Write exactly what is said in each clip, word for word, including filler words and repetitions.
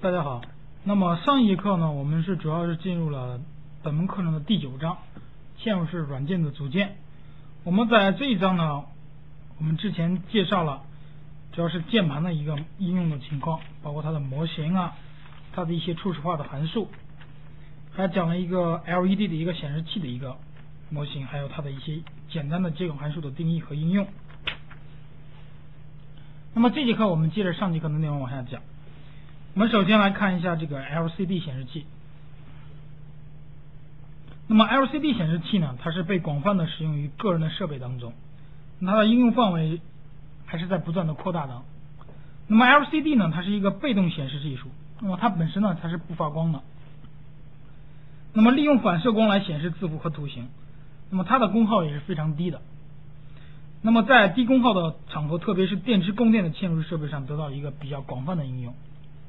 大家好。那么上一节课呢，我们是主要是进入了本门课程的第九章，嵌入式软件的组件。我们在这一章呢，我们之前介绍了主要是键盘的一个应用的情况，包括它的模型啊，它的一些初始化的函数，还讲了一个 L E D 的一个显示器的一个模型，还有它的一些简单的接口函数的定义和应用。那么这节课我们接着上节课的内容往下讲。我们首先来看一下这个 L C D 显示器。那么 L C D 显示器呢，它是被广泛的使用于个人的设备当中，它的应用范围还是在不断的扩大的。那么 L C D 呢，它是一个被动显示技术，那么它本身呢，它是不发光的。那么利用反射光来显示字符和图形，那么它的功耗也是非常低的。那么在低功耗的场合，特别是电池供电的嵌入式设备上，得到一个比较广泛的应用。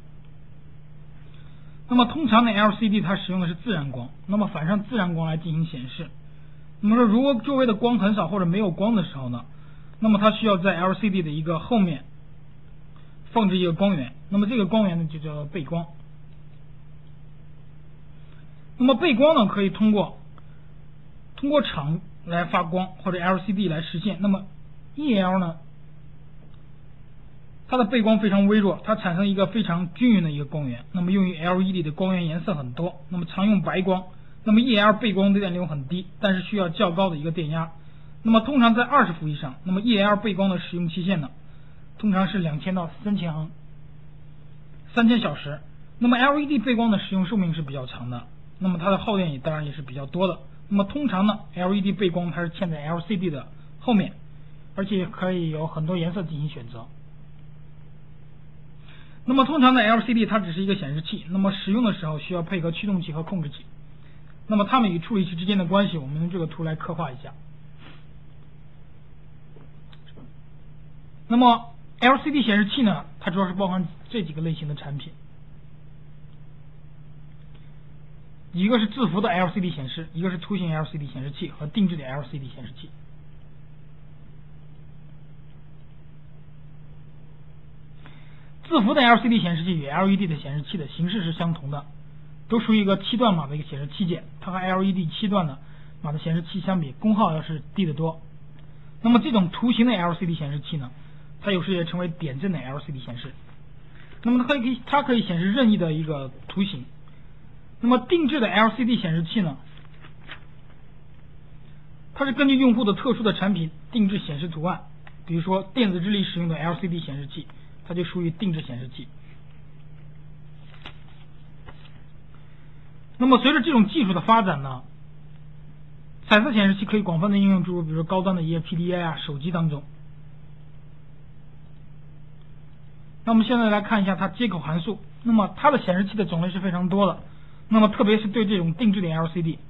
那么通常的 L C D 它使用的是自然光，那么反射自然光来进行显示。那么说如果周围的光很少或者没有光的时候呢，那么它需要在 L C D 的一个后面放置一个光源，那么这个光源呢就叫背光。那么背光呢可以通过通过场来发光或者 L C D 来实现。那么 E L 呢，它的背光非常微弱，它产生一个非常均匀的一个光源，那么用于 L E D 的光源颜色很多，那么常用白光。那么 E L 背光的电流很低，但是需要较高的一个电压，那么通常在二十伏以上。那么 E L 背光的使用期限呢，通常是两千到三千毫三千小时。那么 L E D 背光的使用寿命是比较长的，那么它的耗电也当然也是比较多的。那么通常呢 L E D 背光它是嵌在 L C D 的后面，而且可以有很多颜色进行选择。那么通常的 L C D 它只是一个显示器，那么使用的时候需要配合驱动器和控制器。那么它们与处理器之间的关系，我们用这个图来刻画一下。那么 L C D 显示器呢，它主要是包含这几个类型的产品，一个是字符的 L C D 显示，一个是图形 L C D 显示器和定制的 L C D 显示器。字符的 L C D 显示器与 L E D 的显示器的形式是相同的，都属于一个七段码的一个显示器件，它和 L E D 七段的码的显示器相比，功耗要是低得多。那么这种图形的 L C D 显示器呢，它有时也称为点阵的 L C D 显示。那么它可以它可以显示任意的一个图形。那么定制的 L C D 显示器呢，它是根据用户的特殊的产品定制显示图案，比如说电子智力使用的 L C D 显示器，它就属于定制显示器。那么随着这种技术的发展呢，彩色显示器可以广泛的应用诸如比如说高端的一些 P D A 啊手机当中。那我们现在来看一下它接口函数。那么它的显示器的种类是非常多的，那么特别是对这种定制的 L C D，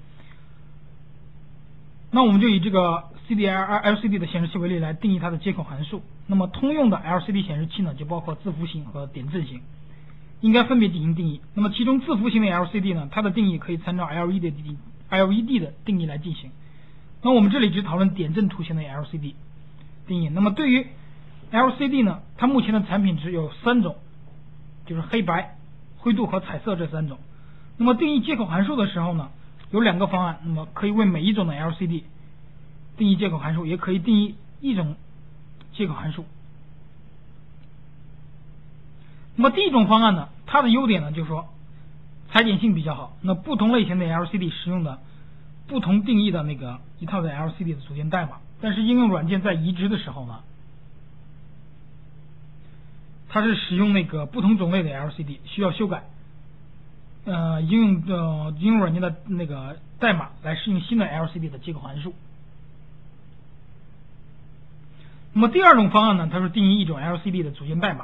那我们就以这个 C D L C D 的显示器为例来定义它的接口函数。那么通用的 L C D 显示器呢，就包括字符型和点阵型，应该分别进行定义。那么其中字符型的 L C D 呢，它的定义可以参照 L E D 的 L E D 的定义来进行。那我们这里只讨论点阵图形的 L C D 定义。那么对于 L C D 呢，它目前的产品只有三种，就是黑白、灰度和彩色这三种。那么定义接口函数的时候呢，有两个方案，那么可以为每一种的 L C D 定义接口函数，也可以定义一种接口函数。那么第一种方案呢，它的优点呢就是说裁剪性比较好，那不同类型的 L C D 使用的不同定义的那个一套的 L C D 的组件代码，但是应用软件在移植的时候呢，它是使用那个不同种类的 L C D 需要修改呃应用呃应用软件的那个代码来适应新的 L C D 的接口函数。那么第二种方案呢，它是定义一种 L C D 的组件代码，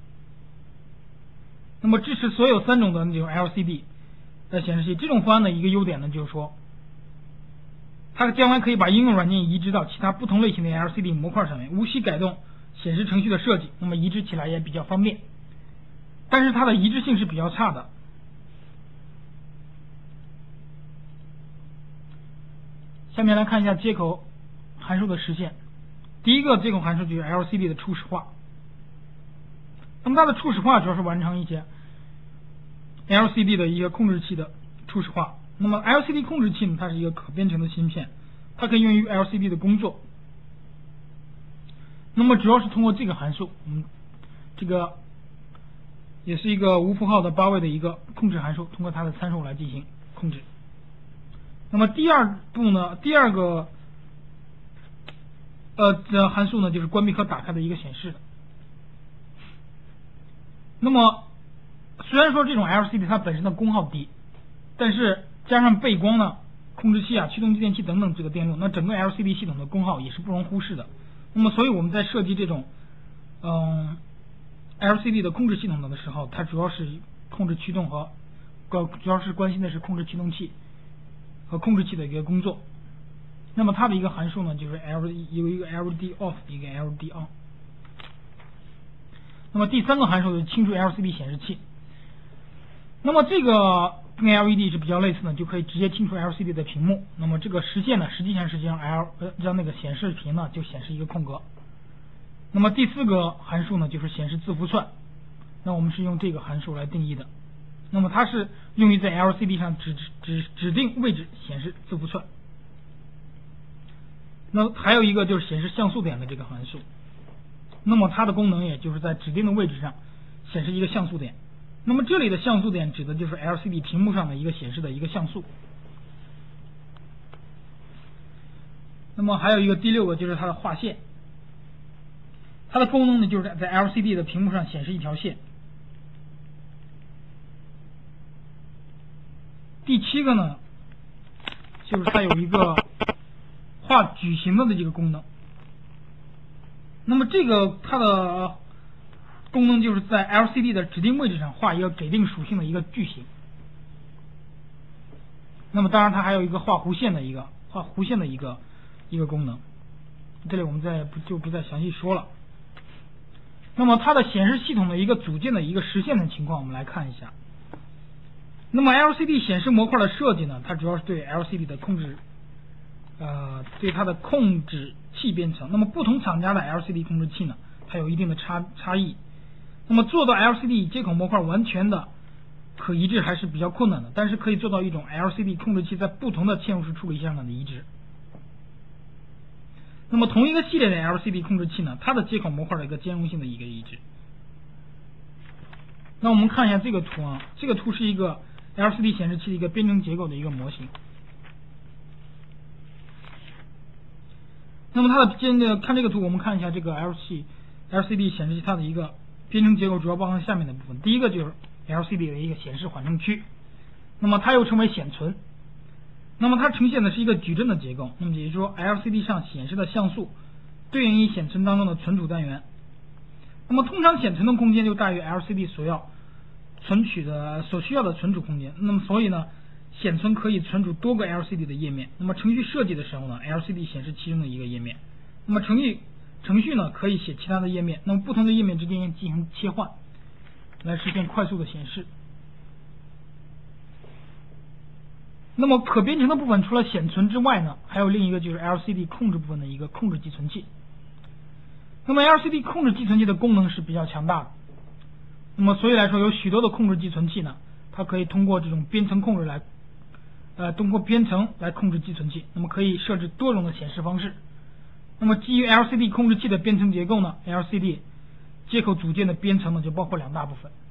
那么支持所有三种的那种 L C D 的显示器。这种方案的一个优点呢，就是说它将来可以把应用软件移植到其他不同类型的 L C D 模块上面，无需改动显示程序的设计，那么移植起来也比较方便。但是它的移植性是比较差的。下面来看一下接口函数的实现。第一个接口函数就是 L C D 的初始化。那么它的初始化主要是完成一些 L C D 的一个控制器的初始化。那么 L C D 控制器呢，它是一个可编程的芯片，它可以用于 L C D 的工作。那么主要是通过这个函数，嗯，这个也是一个无符号的八位的一个控制函数，通过它的参数来进行控制。那么第二步呢，第二个呃的函数呢，就是关闭和打开的一个显示。那么虽然说这种 L C D 它本身的功耗低，但是加上背光呢、控制器啊、驱动继电器等等这个电路，那整个 L C D 系统的功耗也是不容忽视的。那么所以我们在设计这种嗯 L C D 的控制系统的时候，它主要是控制驱动和主要是关心的是控制驱动器和控制器的一个工作。那么它的一个函数呢，就是 L 有一个 L D off 一个 L D on。那么第三个函数是清除 L C D 显示器。那么这个跟 L E D 是比较类似的，就可以直接清除 L C D 的屏幕。那么这个实现呢，实际上是将 L 呃将那个显示屏呢就显示一个空格。那么第四个函数呢，就是显示字符串。那我们是用这个函数来定义的。那么它是用于在 L C D 上指指指定位置显示字符串。那还有一个就是显示像素点的这个函数。那么它的功能也就是在指定的位置上显示一个像素点。那么这里的像素点指的就是 L C D 屏幕上的一个显示的一个像素。那么还有一个第六个就是它的划线，它的功能呢就是在 L C D 的屏幕上显示一条线。第七个呢，就是它有一个画矩形的这个功能。那么这个它的功能就是在 L C D 的指定位置上画一个给定属性的一个矩形。那么当然它还有一个画弧线的一个画弧线的一个一个功能，这里我们再不就不再详细说了。那么它的显示系统的一个组件的一个实现的情况，我们来看一下。那么 L C D 显示模块的设计呢，它主要是对 L C D 的控制，呃，对它的控制器编程。那么不同厂家的 L C D 控制器呢，它有一定的差差异。那么做到 L C D 接口模块完全的可一致还是比较困难的，但是可以做到一种 L C D 控制器在不同的嵌入式处理器上的一致。那么同一个系列的 L C D 控制器呢，它的接口模块的一个兼容性的一个一致。那我们看一下这个图啊，这个图是一个 L C D 显示器的一个编程结构的一个模型。那么它的编的看这个图，我们看一下这个 L C L C D 显示器它的一个编程结构主要包含下面的部分。第一个就是 L C D 的一个显示缓冲区，那么它又称为显存。那么它呈现的是一个矩阵的结构，那么也就是说 L C D 上显示的像素对应于显存当中的存储单元。那么通常显存的空间就大于 L C D 所要存取的所需要的存储空间。那么所以呢，显存可以存储多个 L C D 的页面。那么程序设计的时候呢 ，L C D 显示其中的一个页面。那么程序程序呢可以写其他的页面，那么不同的页面之间进行切换，来实现快速的显示。那么可编程的部分除了显存之外呢，还有另一个就是 L C D 控制部分的一个控制寄存器。那么 L C D 控制寄存器的功能是比较强大的。那么所以来说，有许多的控制寄存器呢，它可以通过这种编程控制来，呃，通过编程来控制寄存器。那么可以设置多种的显示方式。那么基于 L C D 控制器的编程结构呢 ，L C D 接口组件的编程呢就包括两大部分。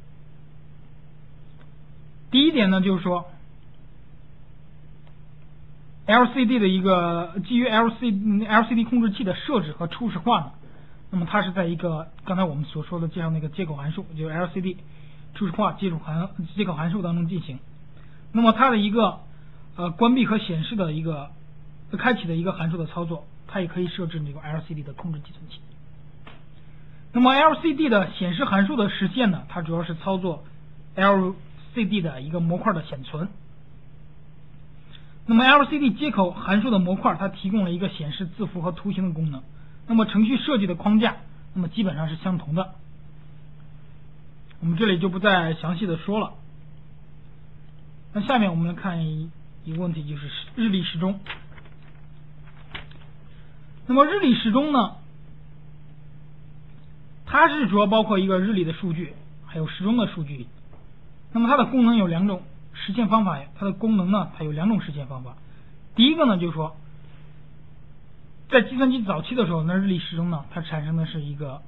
第一点呢，就是说 L C D 的一个基于 L C L C D 控制器的设置和初始化呢，那么它是在一个刚才我们所说的介绍那个接口函数，就是 L C D 初始化接口函接口函数当中进行。那么它的一个呃关闭和显示的一个开启的一个函数的操作，它也可以设置那个 L C D 的控制寄存器。那么 L C D 的显示函数的实现呢，它主要是操作 L C D 的一个模块的显存。那么 L C D 接口函数的模块，它提供了一个显示字符和图形的功能。那么程序设计的框架，那么基本上是相同的。我们这里就不再详细的说了。那下面我们来看一一个问题，就是日历时钟。那么日历时钟呢，它是主要包括一个日历的数据，还有时钟的数据。 那么它的功能有两种实现方法呀，它的功能呢，它有两种实现方法。第一个呢，就是说，在计算机早期的时候，那日历时钟呢，它产生的是一个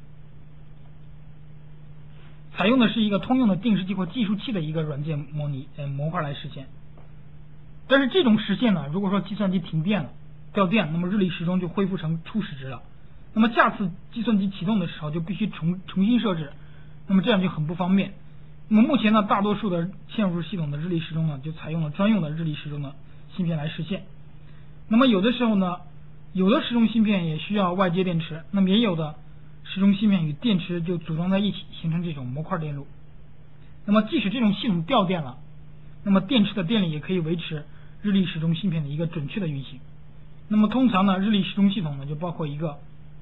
采用的是一个通用的定时器或计数器的一个软件模拟呃模块来实现。但是这种实现呢，如果说计算机停电了、掉电，那么日历时钟就恢复成初始值了。那么下次计算机启动的时候就必须重重新设置，那么这样就很不方便。那么目前呢，大多数的嵌入式系统的日历时钟呢，就采用了专用的日历时钟的芯片来实现。那么有的时候呢，有的时钟芯片也需要外接电池，那么也有的时钟芯片与电池就组装在一起，形成这种模块电路。那么即使这种系统掉电了，那么电池的电力也可以维持日历时钟芯片的一个准确的运行。那么通常呢，日历时钟系统呢就包括一个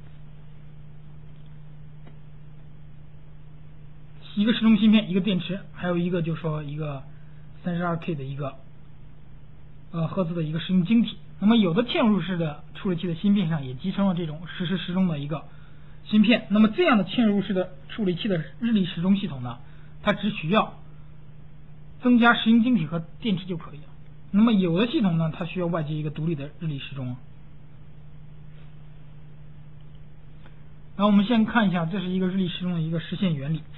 一个时钟芯片，一个电池，还有一个就是说一个 三十二K 的一个呃赫兹的一个时钟晶体。那么有的嵌入式的处理器的芯片上也集成了这种实时时钟的一个芯片。那么这样的嵌入式的处理器的日历时钟系统呢，它只需要增加时钟晶体和电池就可以了。那么有的系统呢，它需要外接一个独立的日历时钟。然后我们先看一下，这是一个日历时钟的一个实现原理，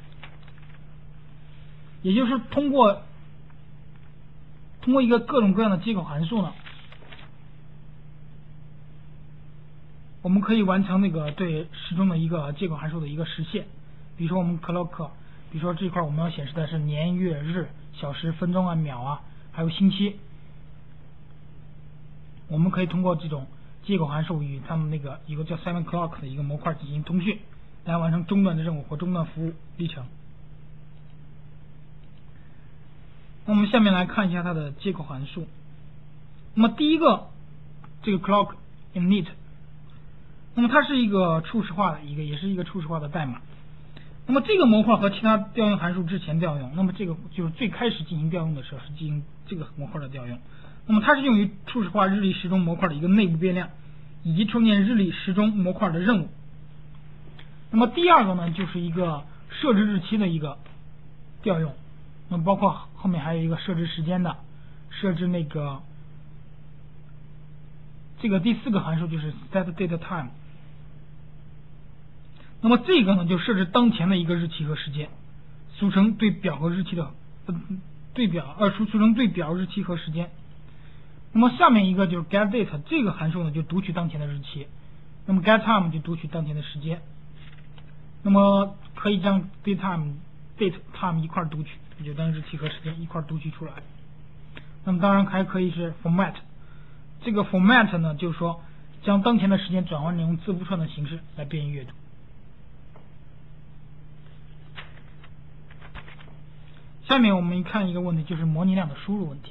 也就是通过通过一个各种各样的接口函数呢，我们可以完成那个对时钟的一个接口函数的一个实现。比如说我们 clock， 比如说这块我们要显示的是年、月、日、小时、分钟啊、秒啊，还有星期。我们可以通过这种接口函数与他们那个一个叫 seven clock 的一个模块进行通讯，来完成中断的任务或中断服务历程。那我们下面来看一下它的接口函数。那么第一个这个 clock init， 那么它是一个初始化的一个，也是一个初始化的代码。那么这个模块和其他调用函数之前调用，那么这个就是最开始进行调用的时候是进行这个模块的调用。那么它是用于初始化日历时钟模块的一个内部变量，以及创建日历时钟模块的任务。那么第二个呢，就是一个设置日期的一个调用。那么包括后面还有一个设置时间的，设置那个这个第四个函数就是 set date time。那么这个呢，就设置当前的一个日期和时间，俗称对表和日期的呃对表，呃俗俗称对表日期和时间。那么下面一个就是 get date， 这个函数呢就读取当前的日期，那么 get time 就读取当前的时间。那么可以将 date time date time 一块读取，就将日期和时间一块读取出来。那么当然还可以是 format， 这个 format 呢就是说将当前的时间转换成字符串的形式来便于阅读。下面我们看一个问题，就是模拟量的输入问题。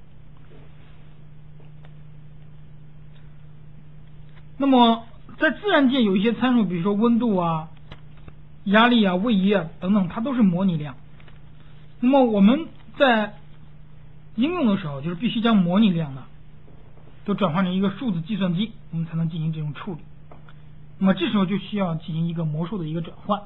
那么在自然界有一些参数，比如说温度啊、压力啊、位移啊等等，它都是模拟量。那么我们在应用的时候，就是必须将模拟量呢都转换成一个数字计算机，我们才能进行这种处理。那么这时候就需要进行一个模数的一个转换。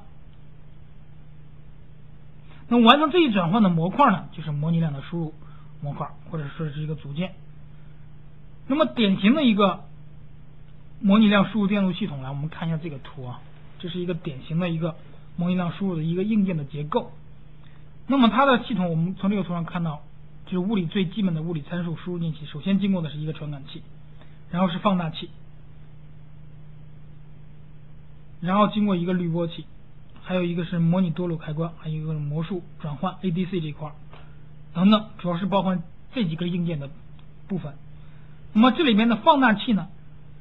那么完成这一转换的模块呢，就是模拟量的输入模块，或者说是一个组件。那么典型的一个模拟量输入电路系统来，我们看一下这个图啊，这是一个典型的一个模拟量输入的一个硬件的结构。那么它的系统，我们从这个图上看到，就是物理最基本的物理参数输入进去，首先经过的是一个传感器，然后是放大器，然后经过一个滤波器，还有一个是模拟多路开关，还有一个魔术转换 A D C 这块等等，主要是包含这几个硬件的部分。那么这里面的放大器呢，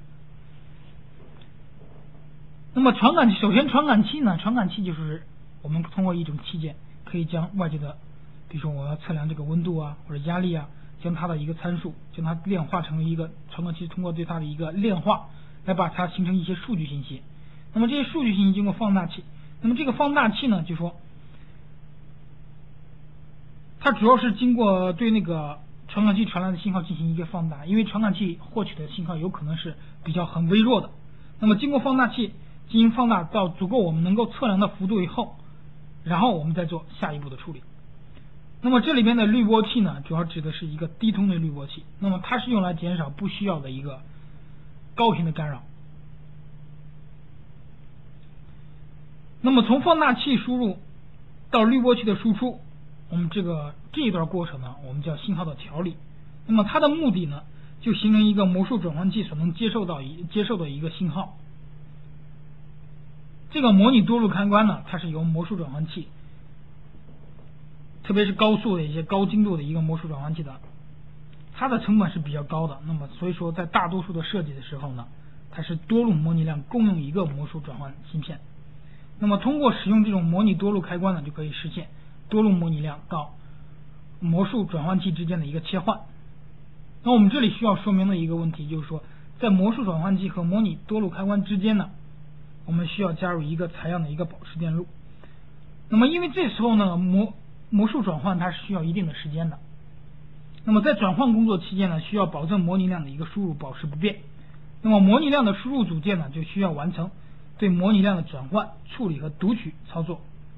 那么传感器，首先传感器呢，传感器就是我们通过一种器件可以将外界的，比如说我要测量这个温度啊或者压力啊，将它的一个参数将它炼化成一个传感器，通过对它的一个炼化来把它形成一些数据信息。那么这些数据信息经过放大器，那么这个放大器呢，就说它主要是经过对那个传感器传来的信号进行一个放大，因为传感器获取的信号有可能是比较很微弱的，那么经过放大器进行放大到足够我们能够测量的幅度以后，然后我们再做下一步的处理。 那么这里边的滤波器呢，主要指的是一个低通的滤波器，那么它是用来减少不需要的一个高频的干扰。那么从放大器输入到滤波器的输出，我们这个这一段过程呢，我们叫信号的调理。那么它的目的呢，就形成一个魔术转换器所能接受到一接受的一个信号。这个模拟多路开关呢，它是由魔术转换器，特别是高速的一些高精度的一个魔术转换器的，它的成本是比较高的。那么所以说，在大多数的设计的时候呢，它是多路模拟量共用一个魔术转换芯片。那么通过使用这种模拟多路开关呢，就可以实现多路模拟量到魔术转换器之间的一个切换。那我们这里需要说明的一个问题就是说，在魔术转换器和模拟多路开关之间呢，我们需要加入一个采样的一个保持电路。那么因为这时候呢，魔魔术转换它是需要一定的时间的。那么在转换工作期间呢，需要保证模拟量的一个输入保持不变。那么模拟量的输入组件呢，就需要完成对模拟量的转换、处理和读取操作。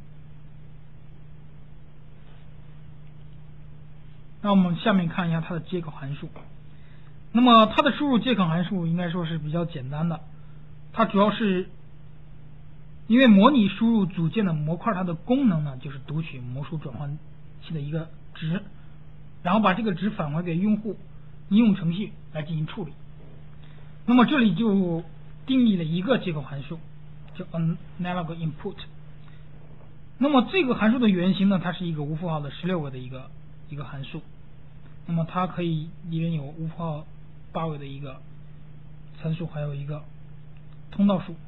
那我们下面看一下它的接口函数。那么它的输入接口函数应该说是比较简单的，它主要是因为模拟输入组件的模块，它的功能呢就是读取魔术转换器的一个值，然后把这个值返回给用户应用程序来进行处理。那么这里就定义了一个接口函数，叫 analog input。那么这个函数的原型呢，它是一个无符号的十六位的一个一个函数。那么它可以里面有无符号八位的一个参数，还有一个通道数。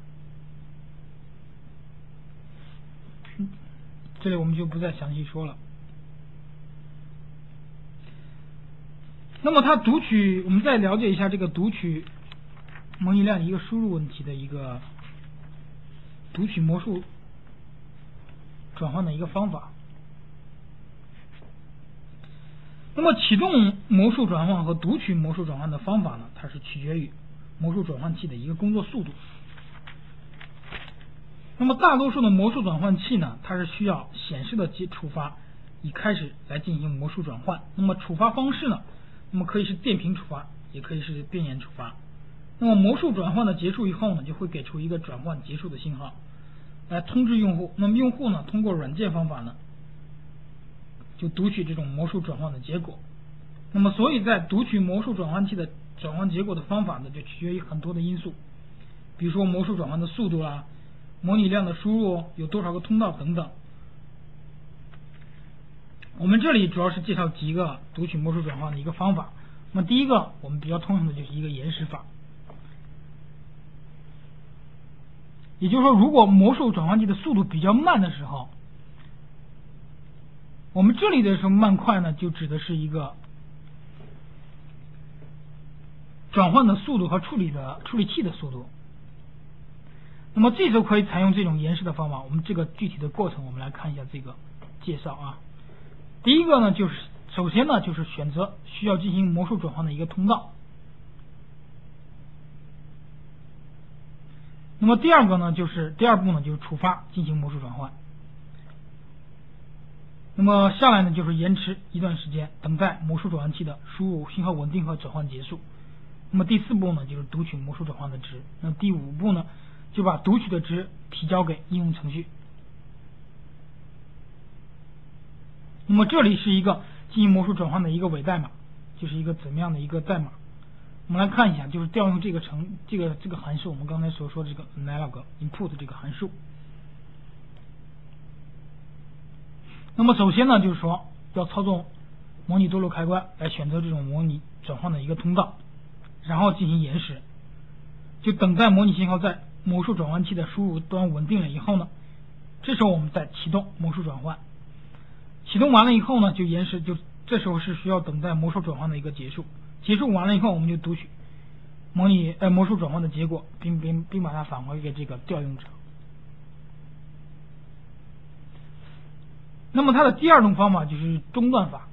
这里我们就不再详细说了。那么它读取，我们再了解一下这个读取模拟量一个输入问题的一个读取魔术转换的一个方法。那么启动魔术转换和读取魔术转换的方法呢，它是取决于魔术转换器的一个工作速度。那么大多数的魔术转换器呢，它是需要显示的触发以开始来进行魔术转换。那么触发方式呢，那么可以是电平触发，也可以是电延触发。那么魔术转换的结束以后呢，就会给出一个转换结束的信号来通知用户。那么用户呢，通过软件方法呢，就读取这种魔术转换的结果。那么所以在读取魔术转换器的转换结果的方法呢，就取决于很多的因素，比如说魔术转换的速度啦，模拟量的输入有多少个通道等等。我们这里主要是介绍几个读取魔术转换的一个方法。那么第一个我们比较通用的就是一个延时法，也就是说，如果魔术转换器的速度比较慢的时候，我们这里的时候慢快呢，就指的是一个转换的速度和处理的处理器的速度。那么这时候可以采用这种延时的方法。我们这个具体的过程，我们来看一下这个介绍啊。第一个呢，就是首先呢，就是选择需要进行魔术转换的一个通道。那么第二个呢，就是第二步呢，就是触发进行魔术转换。那么下来呢，就是延迟一段时间，等待魔术转换器的输入信号稳定和转换结束。那么第四步呢，就是读取魔术转换的值。那第五步呢，就把读取的值提交给应用程序。那么这里是一个进行魔术转换的一个伪代码，就是一个怎么样的一个代码。我们来看一下，就是调用这个程这个这个函数，我们刚才所说的这个 analog input 这个函数。那么首先呢，就是说要操纵模拟多路开关来选择这种模拟转换的一个通道，然后进行延时，就等待模拟信号在魔术转换器的输入端稳定了以后呢，这时候我们再启动魔术转换。启动完了以后呢，就延时，就这时候是需要等待魔术转换的一个结束。结束完了以后，我们就读取模拟呃魔术转换的结果，并并并把它返回给这个调用者。那么它的第二种方法就是中断法。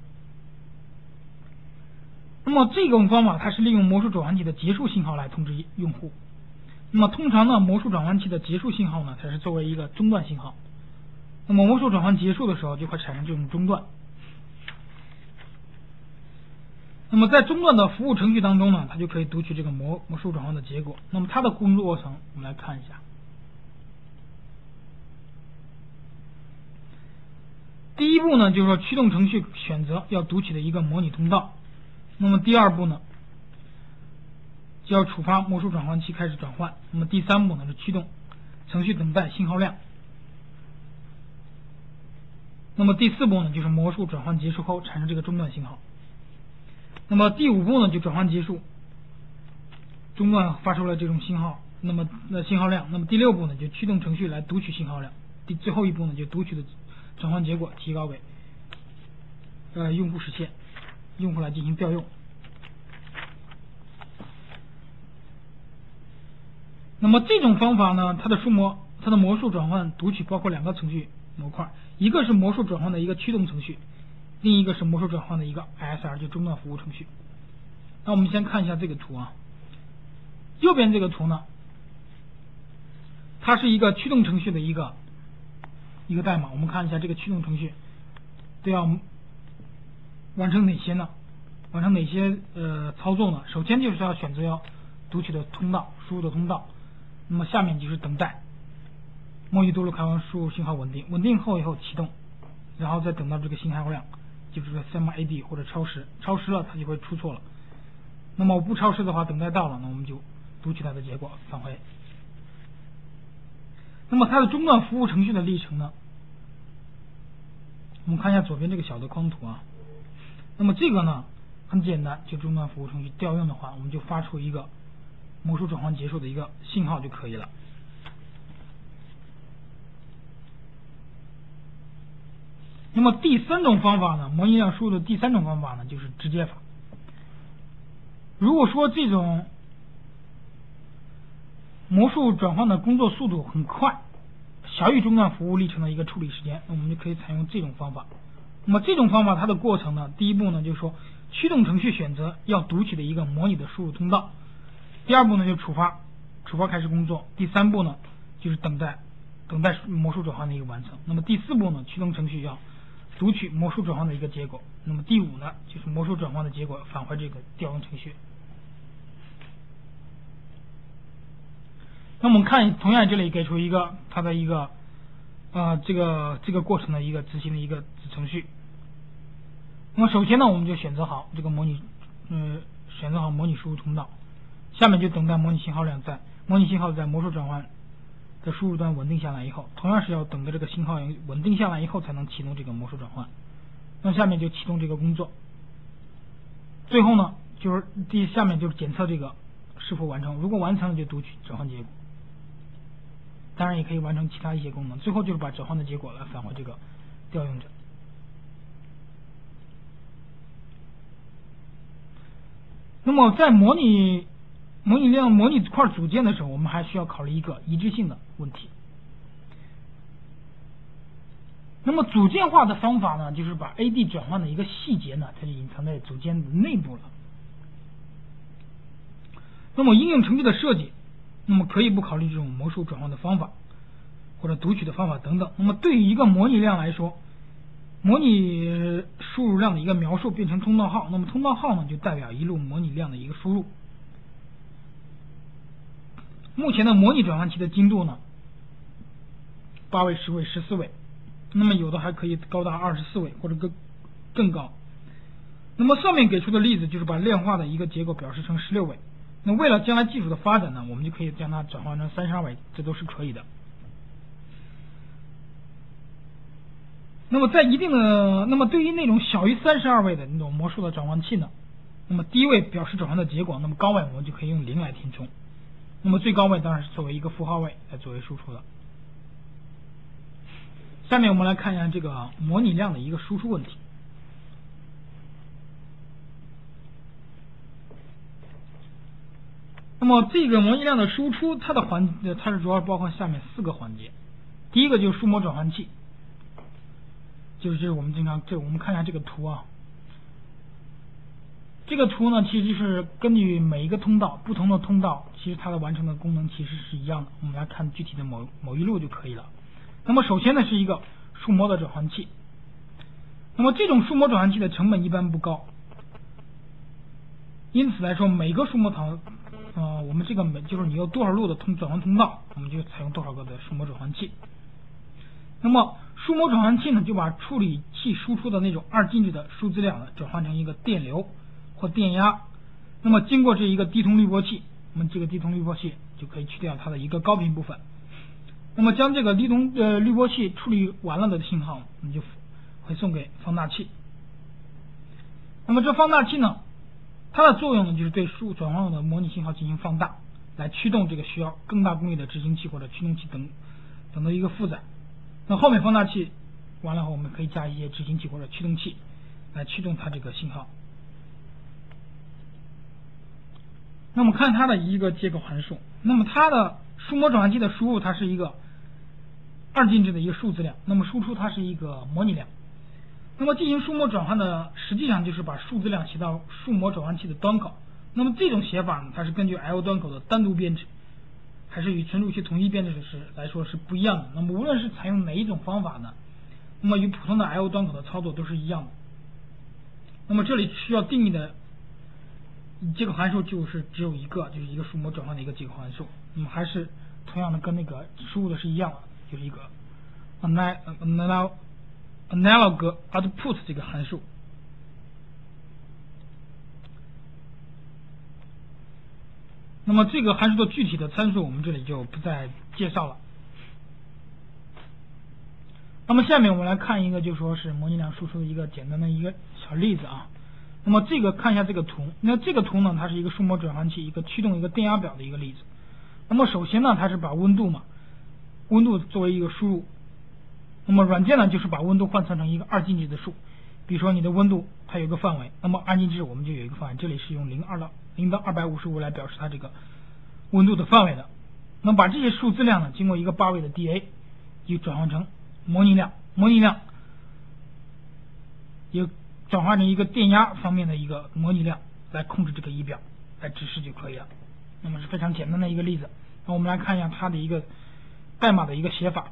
那么这种方法它是利用魔术转换器的结束信号来通知用户。那么通常呢，魔术转换器的结束信号呢，它是作为一个中断信号。那么魔术转换结束的时候，就会产生这种中断。 那么在中段的服务程序当中呢，它就可以读取这个魔魔术转换的结果。那么它的工作过程我们来看一下。第一步呢，就是说驱动程序选择要读取的一个模拟通道。那么第二步呢，就要触发魔术转换器开始转换。那么第三步呢，是驱动程序等待信号量。那么第四步呢，就是魔术转换结束后产生这个中断信号。那么第五步呢，就转换结束，中断发出了这种信号，那么那信号量。那么第六步呢，就驱动程序来读取信号量。第最后一步呢，就读取的转换结果提高为呃用户实现，用户来进行调用。那么这种方法呢，它的数模它的魔术转换读取包括两个程序模块，一个是魔术转换的一个驱动程序，另一个是魔术转换的一个 I S R 就中断服务程序。那我们先看一下这个图啊，右边这个图呢，它是一个驱动程序的一个一个代码。我们看一下这个驱动程序都要完成哪些呢？完成哪些呃操作呢？首先就是要选择要读取的通道，输入的通道。那么下面就是等待，模拟多路开关输入信号稳定，稳定后以后启动，然后再等到这个信号量，就是说 sigma A D 或者超时，超时了它就会出错了。那么不超时的话，等待到了，那我们就读取它的结果返回。那么它的中断服务程序的历程呢？我们看一下左边这个小的框图啊。那么这个呢很简单，就中断服务程序调用的话，我们就发出一个魔术转换结束的一个信号就可以了。那么第三种方法呢，模拟量输入的第三种方法呢，就是直接法。如果说这种魔术转换的工作速度很快，小于中断服务历程的一个处理时间，那我们就可以采用这种方法。那么这种方法它的过程呢，第一步呢就是说驱动程序选择要读取的一个模拟的输入通道，第二步呢就触发触发开始工作，第三步呢就是等待等待魔术转换的一个完成。那么第四步呢，驱动程序要读取魔术转换的一个结果。那么第五呢，就是魔术转换的结果返回这个调用程序。那我们看，同样这里给出一个它的一个呃这个这个过程的一个执行的一个子程序。那么首先呢，我们就选择好这个模拟，呃，选择好模拟输入通道，下面就等待模拟信号量在模拟信号在魔术转换的输入端稳定下来以后，同样是要等着这个信号稳定下来以后才能启动这个魔术转换。那下面就启动这个工作，最后呢，就是第下面就是检测这个是否完成，如果完成了就读取转换结果。当然也可以完成其他一些功能，最后就是把转换的结果来返回这个调用者。那么在模拟模拟量模拟块组件的时候，我们还需要考虑一个一致性的问题。那么组件化的方法呢，就是把 A D 转换的一个细节呢，它就隐藏在组件的内部了。那么应用程序的设计，那么可以不考虑这种魔术转换的方法或者读取的方法等等。那么对于一个模拟量来说，模拟输入量的一个描述变成通道号，那么通道号呢就代表一路模拟量的一个输入。目前的模拟转换器的精度呢，八位、十位、十四位，那么有的还可以高达二十四位或者更更高。那么上面给出的例子就是把量化的一个结果表示成十六位。那为了将来技术的发展呢，我们就可以将它转换成三十二位，这都是可以的。那么在一定的，那么对于那种小于三十二位的那种魔术的转换器呢，那么低位表示转换的结果，那么高位我们就可以用零来填充。那么最高位当然是作为一个符号位来作为输出的。下面我们来看一下这个模拟量的一个输出问题。那么这个模拟量的输出，它的环它是主要包括下面四个环节。第一个就是数模转换器，就是这是我们经常这我们看一下这个图啊。这个图呢，其实就是根据每一个通道，不同的通道，其实它的完成的功能其实是一样的。我们来看具体的某某一路就可以了。那么首先呢是一个数模的转换器，那么这种数模转换器的成本一般不高， 因此来说，每个数模场，呃，我们这个每就是你有多少路的通转换通道，我们就采用多少个的数模转换器。那么数模转换器呢，就把处理器输出的那种二进制的数字量呢，转换成一个电流或电压。那么经过这一个低通滤波器，我们这个低通滤波器就可以去掉它的一个高频部分。那么将这个低通呃滤波器处理完了的信号，我们就会送给放大器。那么这放大器呢，它的作用呢，就是对数转换后的模拟信号进行放大，来驱动这个需要更大功率的执行器或者驱动器等等的一个负载。那后面放大器完了后，我们可以加一些执行器或者驱动器来驱动它这个信号。那么看它的一个接口函数，那么它的数模转换器的输入它是一个二进制的一个数字量，那么输出它是一个模拟量。那么进行数模转换呢，实际上就是把数字量写到数模转换器的端口。那么这种写法呢，它是根据 I O 端口的单独编制，还是与存储器统一编制是来说是不一样的。那么无论是采用哪一种方法呢，那么与普通的 I O 端口的操作都是一样的。那么这里需要定义的接口函数就是只有一个，就是一个数模转换的一个接口函数。那么还是同样的跟那个输入的是一样的，就是一个 analog analog output 这个函数。那么这个函数的具体的参数我们这里就不再介绍了。那么下面我们来看一个就说是模拟量输出的一个简单的一个小例子啊。那么这个看一下这个图，那这个图呢，它是一个数模转换器一个驱动一个电压表的一个例子。那么首先呢，它是把温度嘛，温度作为一个输入。那么软件呢，就是把温度换算成一个二进制的数。比如说你的温度它有一个范围，那么二进制我们就有一个范围，这里是用零二到零到二百五十五来表示它这个温度的范围的。那么把这些数字量呢，经过一个八位的 D A 就转换成模拟量，模拟量也转换成一个电压方面的一个模拟量来控制这个仪表来指示就可以了。那么是非常简单的一个例子。那我们来看一下它的一个代码的一个写法。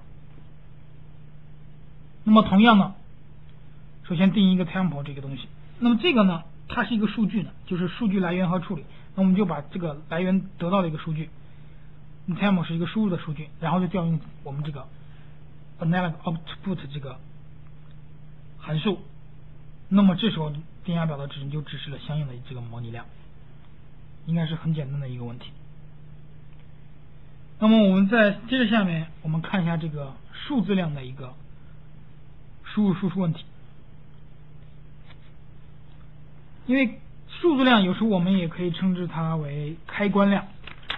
那么同样呢，首先定义一个 tempo 这个东西。那么这个呢，它是一个数据呢，就是数据来源和处理。那我们就把这个来源得到的一个数据 tempo 是一个输入的数据，然后就调用我们这个 analog output 这个函数。那么这时候电压表的指令就指示了相应的这个模拟量，应该是很简单的一个问题。那么我们再接着下面我们看一下这个数字量的一个输入输出问题。因为数字量有时候我们也可以称之它为开关量。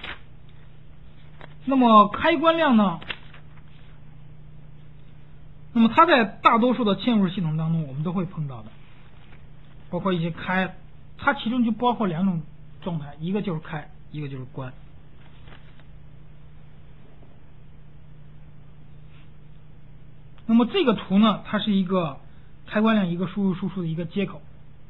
那么开关量呢，那么它在大多数的嵌入系统当中我们都会碰到的，包括一些开，它其中就包括两种状态，一个就是开，一个就是关。那么这个图呢，它是一个开关量一个输入输出的一个接口。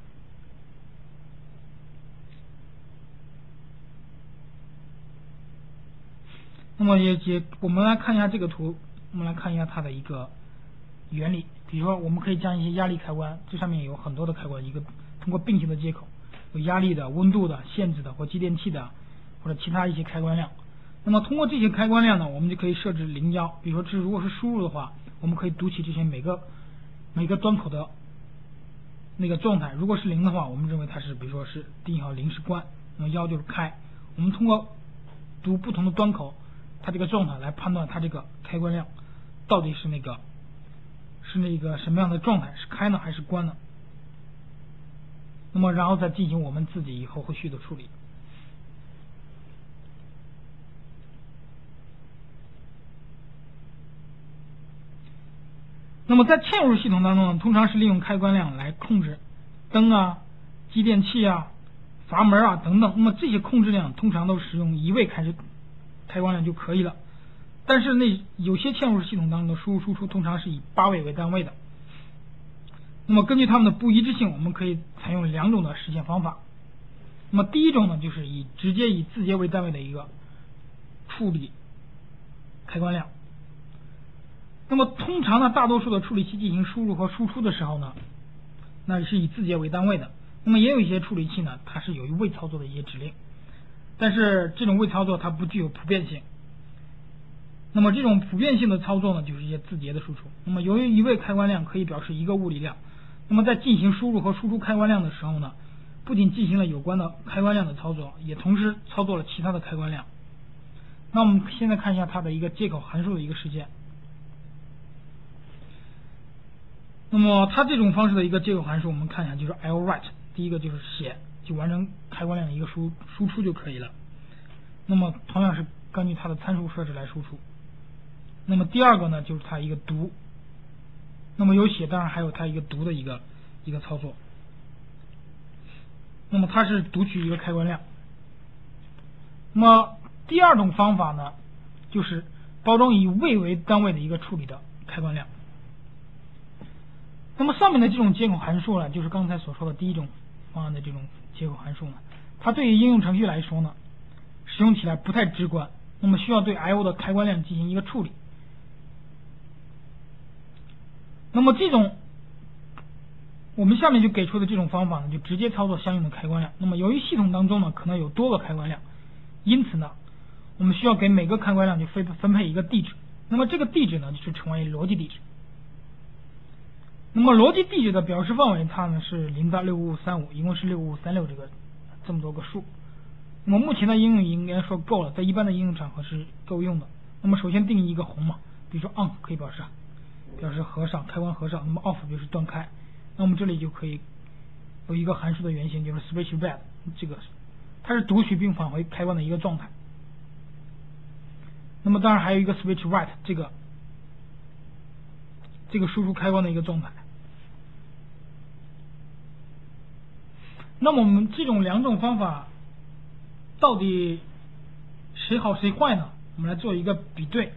那么也也我们来看一下这个图，我们来看一下它的一个原理。比如说我们可以将一些压力开关，这上面有很多的开关，一个通过并行的接口，有压力的、温度的、限制的或继电器的或者其他一些开关量。那么通过这些开关量呢，我们就可以设置零幺。比如说这如果是输入的话，我们可以读取这些每个每个端口的那个状态。如果是零的话，我们认为它是比如说是定义好零是关，那么幺就是开。我们通过读不同的端口它这个状态来判断它这个开关量到底是那个是那个什么样的状态，是开呢还是关呢？那么然后再进行我们自己以后后续的处理。那么在嵌入系统当中呢，通常是利用开关量来控制灯啊、继电器啊、阀门啊等等。那么这些控制量通常都使用一位开始开关量就可以了。但是那有些嵌入系统当中的输入输出通常是以八位为单位的。那么根据它们的不一致性，我们可以采用两种的实现方法。那么第一种呢，就是以直接以字节为单位的一个处理开关量。那么通常呢，大多数的处理器进行输入和输出的时候呢，那是以字节为单位的。 那么也有一些处理器呢，它是有未操作的一些指令，但是这种未操作它不具有普遍性。那么这种普遍性的操作呢，就是一些字节的输出。那么由于一位开关量可以表示一个物理量，那么在进行输入和输出开关量的时候呢，不仅进行了有关的开关量的操作，也同时操作了其他的开关量。那我们现在看一下它的一个接口函数的一个实现。那么它这种方式的一个接口函数，我们看一下，就是 L write， 第一个就是写，就完成开关量的一个输输出就可以了。那么同样是根据它的参数设置来输出。那么第二个呢，就是它一个读，那么有写，当然还有它一个读的一个一个操作。那么它是读取一个开关量。那么第二种方法呢，就是包装以位为单位的一个处理的开关量。那么上面的这种接口函数呢，就是刚才所说的第一种方案的这种接口函数呢，它对于应用程序来说呢，使用起来不太直观，那么需要对 I O 的开关量进行一个处理。那么这种我们下面就给出的这种方法呢，就直接操作相应的开关量。那么由于系统当中呢可能有多个开关量，因此呢我们需要给每个开关量就分分配一个地址。那么这个地址呢就是称为逻辑地址。那么逻辑地址的表示范围它呢是零到六五五三五，一共是六五五三六这个这么多个数。那么目前的应用应该说够了，在一般的应用场合是够用的。那么首先定义一个红嘛，比如说 on 可以表示表示合上，开关合上，那么 off 就是断开。那我们这里就可以有一个函数的原型，就是 switch read， 这个它是读取并返回开关的一个状态。那么当然还有一个 switch write， 这个这个输出开关的一个状态。那么我们这种两种方法到底谁好谁坏呢？我们来做一个比对。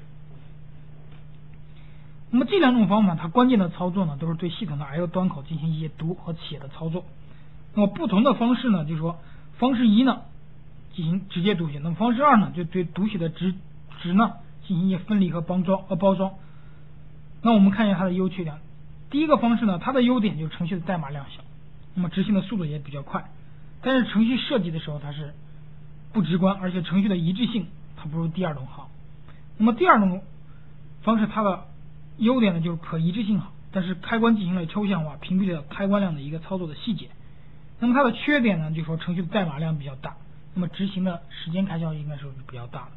那么这两种方法它关键的操作呢，都是对系统的 I O 端口进行一些读和写的操作。那么不同的方式呢，就是说方式一呢进行直接读写，那么方式二呢就对读写的值值呢进行一些分离和包装和包装。那我们看一下它的优缺点。第一个方式呢，它的优点就是程序的代码量小，那么执行的速度也比较快，但是程序设计的时候它是不直观，而且程序的一致性它不如第二种好。那么第二种方式它的优点呢就是可一致性好，但是开关进行了抽象化，屏蔽了开关量的一个操作的细节。那么它的缺点呢，就是说程序的代码量比较大，那么执行的时间开销应该是比较大的。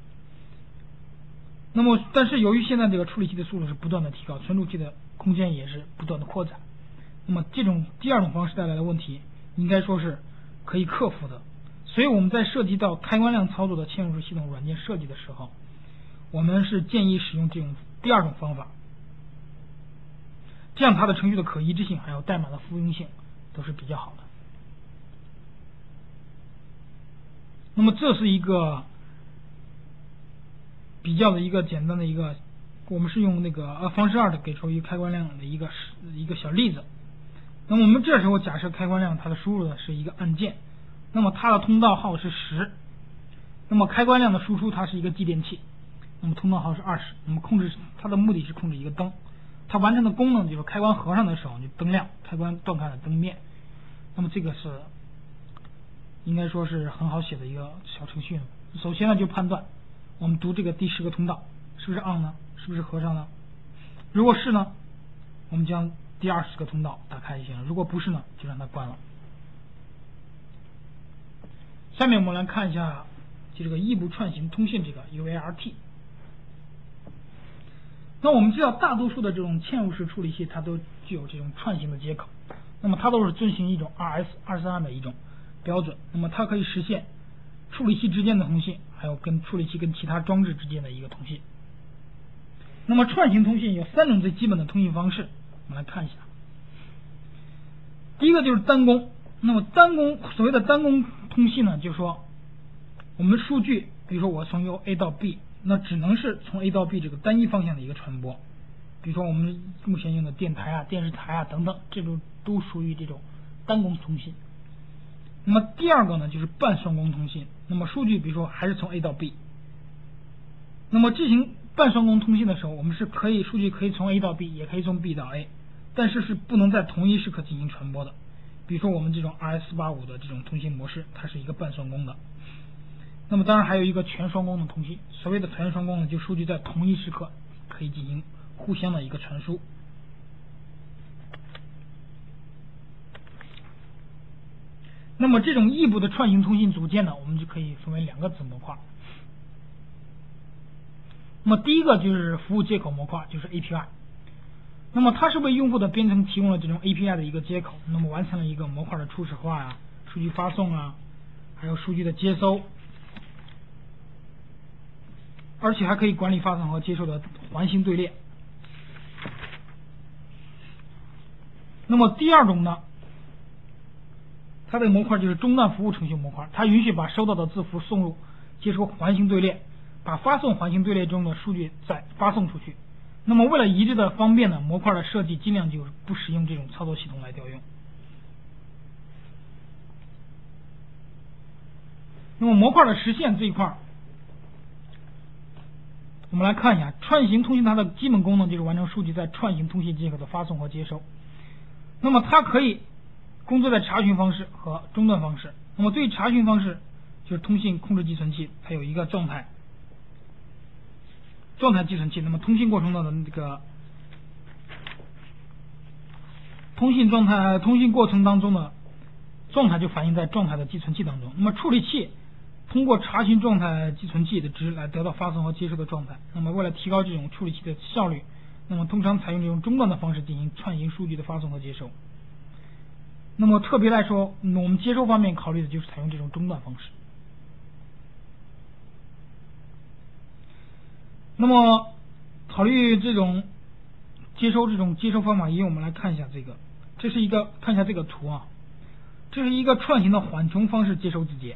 那么但是由于现在这个处理器的速度是不断的提高，存储器的空间也是不断的扩展，那么这种第二种方式带来的问题应该说是可以克服的。所以我们在涉及到开关量操作的嵌入式系统软件设计的时候，我们是建议使用这种第二种方法，这样它的程序的可一致性还有代码的复用性都是比较好的。那么这是一个比较的一个简单的一个，我们是用那个呃方式二的给出一个开关量的一个一个小例子。那么我们这时候假设开关量它的输入的是一个按键，那么它的通道号是十，那么开关量的输出它是一个继电器，那么通道号是二十，那么控制它的目的是控制一个灯，它完成的功能就是开关合上的时候就灯亮，开关断开了灯灭。那么这个是应该说是很好写的一个小程序。首先呢就判断我们读这个第十个通道是不是 on 呢，是不是合上呢？如果是呢，我们将第二十个通道打开就行了，如果不是呢，就让它关了。下面我们来看一下就这个异步串行通信这个 U A R T。 那我们知道大多数的这种嵌入式处理器它都具有这种串行的接口，那么它都是遵循一种 R S 二三二的一种标准，那么它可以实现处理器之间的通信，还有跟处理器跟其他装置之间的一个通信。那么串行通信有三种最基本的通信方式，我们来看一下。第一个就是单工。那么单工所谓的单工通信呢，就是说我们数据比如说我从由 A 到 B， 那只能是从 A 到 B 这个单一方向的一个传播，比如说我们目前用的电台啊、电视台啊等等，这种都属于这种单工通信。那么第二个呢就是半双工通信，那么数据比如说还是从 A 到 B， 那么进行半双工通信的时候，我们是可以数据可以从 A 到 B， 也可以从 B 到 A， 但是是不能在同一时刻进行传播的。 比如说我们这种 R S 四八五的这种通信模式，它是一个半双工的。那么当然还有一个全双工的通信，所谓的全双工呢，就数据在同一时刻可以进行互相的一个传输。那么这种异步的串行通信组件呢，我们就可以分为两个子模块。那么第一个就是服务接口模块，就是 A P I。那么它是为用户的编程提供了这种 A P I 的一个接口，那么完成了一个模块的初始化啊、数据发送啊，还有数据的接收，而且还可以管理发送和接收的环形队列。那么第二种呢，它的模块就是终端服务程序模块，它允许把收到的字符送入接收环形队列，把发送环形队列中的数据再发送出去。那么为了一致的方便呢，模块的设计尽量就是不使用这种操作系统来调用。那么模块的实现这一块，我们来看一下串行通信，它的基本功能就是完成数据在串行通信接口的发送和接收。那么它可以工作在查询方式和终端方式。那么对于查询方式，就是通信控制寄存器，它有一个状态状态寄存器。那么通信过程中的这个通信状态通信过程当中的状态就反映在状态的寄存器当中。那么处理器通过查询状态寄存器的值来得到发送和接收的状态。那么为了提高这种处理器的效率，那么通常采用这种终端的方式进行串行数据的发送和接收。那么特别来说，我们接收方面考虑的就是采用这种终端方式。那么考虑这种接收这种接收方法一，我们来看一下这个，这是一个看一下这个图啊，这是一个串行的缓冲方式接收字节。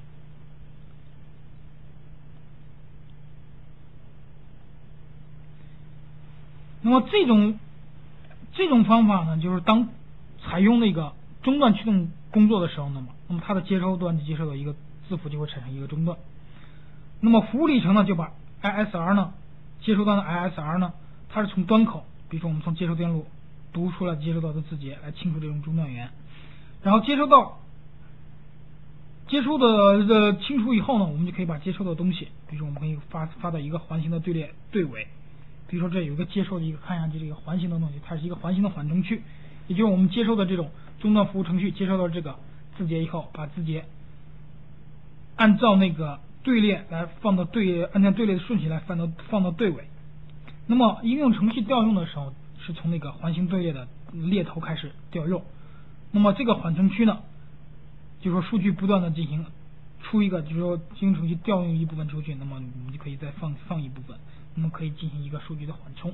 那么这种这种方法呢，就是当采用那个终端驱动工作的时候呢，那么它的接收端就接收到一个字符，就会产生一个终端。那么服务历程呢，就把 I S R 呢，接收端的 I S R 呢，它是从端口，比如说我们从接收电路读出了接收到的字节来清除这种终端源，然后接收到接收的呃清除以后呢，我们就可以把接收的东西，比如说我们可以发发到一个环形的队列队尾。比如说这有一个接收的一个看上去这个环形的东西，它是一个环形的缓冲区，也就是我们接收的这种终端服务程序接收到这个字节以后，把字节按照那个队列来放到队按照队列的顺序来放到放到队尾。那么应用程序调用的时候是从那个环形队列的列头开始调用。那么这个缓冲区呢，就是说数据不断的进行出一个，就是说应用程序调用一部分出去，那么我们就可以再放放一部分。那么可以进行一个数据的缓冲。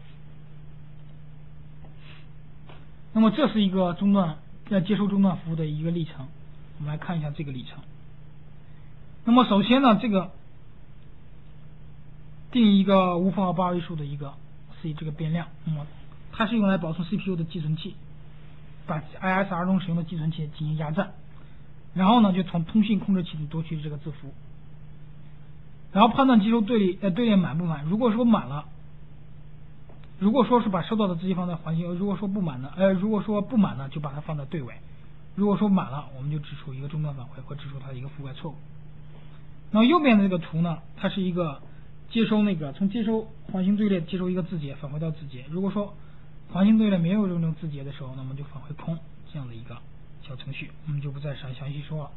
那么这是一个终端在接收终端服务的一个历程，我们来看一下这个历程。那么首先呢，这个定义一个无符号八位数的一个 C 这个变量，那么它是用来保存 C P U 的寄存器，把 I S R 中使用的寄存器进行压占，然后呢就从通信控制器里读取这个字符。然后判断接收队列呃队列满不满，如果说满了，如果说是把收到的字节放在环形，如果说不满呢，呃如果说不满呢，就把它放在队尾，如果说满了，我们就指出一个终端返回或指出它的一个覆盖错误。那么右边的这个图呢，它是一个接收那个从接收环形队列接收一个字节返回到字节，如果说环形队列没有这种字节的时候，那么就返回空这样的一个小程序，我们就不再详详细说了。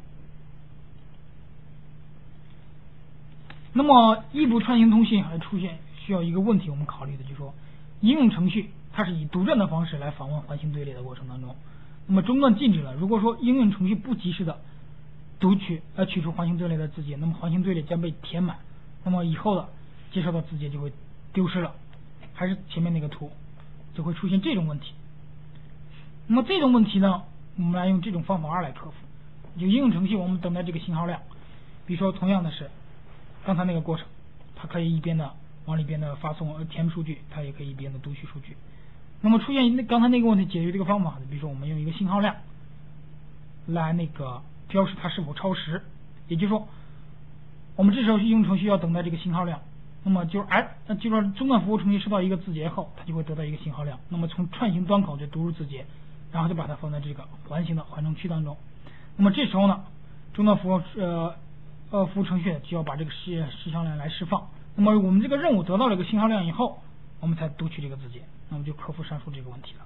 那么异步串行通信还出现需要一个问题，我们考虑的就是说，应用程序它是以读证的方式来访问环形队列的过程当中，那么终端禁止了。如果说应用程序不及时的读取呃取出环形队列的字节，那么环形队列将被填满，那么以后的接收到字节就会丢失了。还是前面那个图，就会出现这种问题。那么这种问题呢，我们来用这种方法二来克服。就应用程序我们等待这个信号量，比如说同样的是刚才那个过程，它可以一边的往里边的发送呃填数据，它也可以一边的读取数据。那么出现那刚才那个问题解决这个方法，比如说我们用一个信号量来那个标识它是否超时，也就是说我们这时候应用程序要等待这个信号量，那么就是哎，那就是说终端服务程序收到一个字节后，它就会得到一个信号量，那么从串行端口就读入字节， 然后就把它放在这个环形的缓冲区当中。那么这时候呢，终端服务呃呃服务程序就要把这个时时效量来释放。那么我们这个任务得到这个信号量以后，我们才读取这个字节，那么就克服上述这个问题了。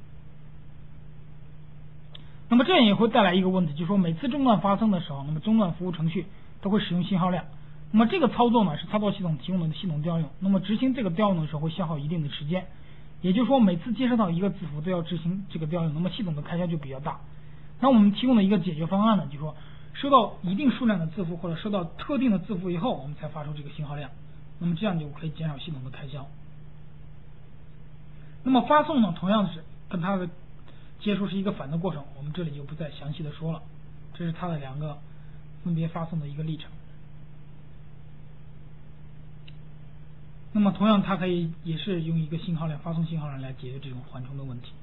那么这样也会带来一个问题，就是说每次中断发生的时候，那么终端服务程序都会使用信号量。那么这个操作呢是操作系统提供的系统调用，那么执行这个调用的时候会消耗一定的时间，也就是说每次接收到一个字符都要执行这个调用，那么系统的开销就比较大。那我们提供的一个解决方案呢，就是说收到一定数量的字符或者收到特定的字符以后，我们才发出这个信号量，那么这样就可以减少系统的开销。那么发送呢，同样是跟它的接收是一个反的过程，我们这里就不再详细的说了。这是它的两个分别发送的一个历程。那么同样它可以也是用一个信号量发送信号量来解决这种缓冲的问题。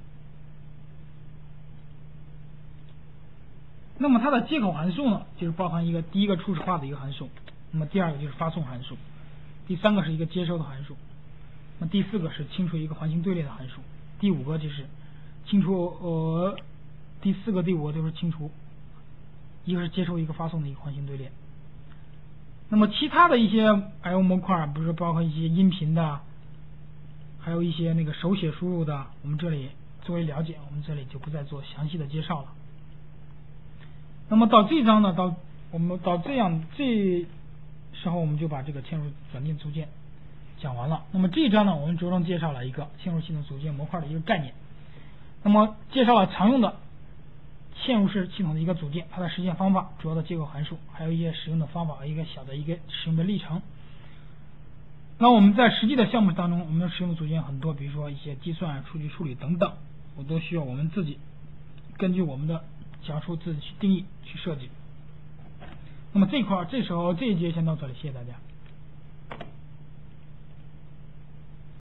那么它的接口函数呢，就是包含一个第一个初始化的一个函数，那么第二个就是发送函数，第三个是一个接收的函数，那么第四个是清除一个环形队列的函数，第五个就是清除呃第四个第五个都是清除，一个是接收一个发送的一个环形队列。那么其他的一些 I O 模块，比如说包括一些音频的，还有一些那个手写输入的，我们这里作为了解，我们这里就不再做详细的介绍了。那么到这一章呢，到我们到这样这时候我们就把这个嵌入转进组件讲完了。那么这一章呢，我们着重介绍了一个嵌入系统组件模块的一个概念，那么介绍了常用的嵌入式系统的一个组件，它的实现方法、主要的接口函数，还有一些使用的方法，一个小的一个使用的历程。那我们在实际的项目当中，我们使用的组件很多，比如说一些计算、数据处理等等，我都需要我们自己根据我们的讲述自己去定义去设计。那么这一块这时候这一节先到这里，谢谢大家。